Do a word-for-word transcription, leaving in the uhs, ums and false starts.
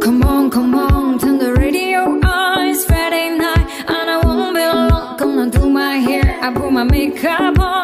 Come on, come on, turn the radio on. It's Friday night and I won't be long. Gonna do my hair, I put my makeup on.